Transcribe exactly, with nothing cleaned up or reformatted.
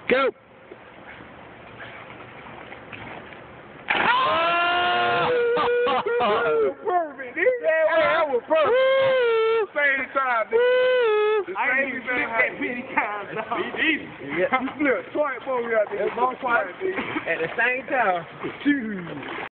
Go. Perfect, nigga. Yeah, that was perfect. Same time, nigga. I ain't even flipped that many times, dog. Yeah. You flipped twice, boy. We got to Both twice. At the same time.